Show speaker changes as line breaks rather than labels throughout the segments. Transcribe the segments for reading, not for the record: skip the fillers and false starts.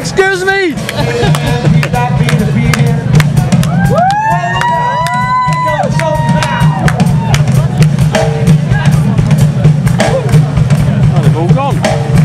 Excuse me! Oh, they've all gone.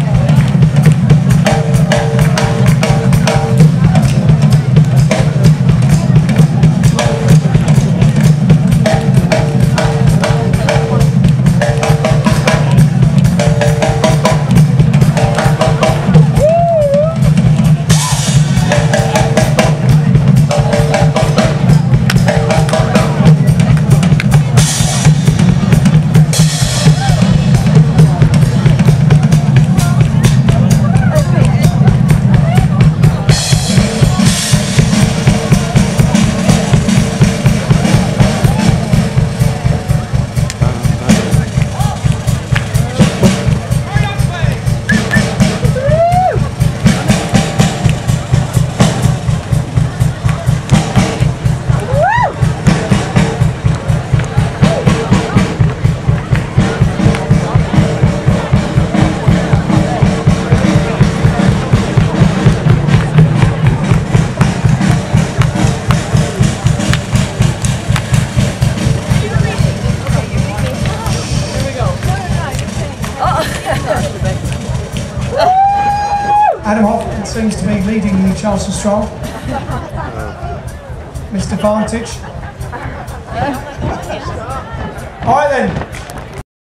Adam Hoffman seems to be leading the Charleston Stroll. Mr. Vantage. All right then.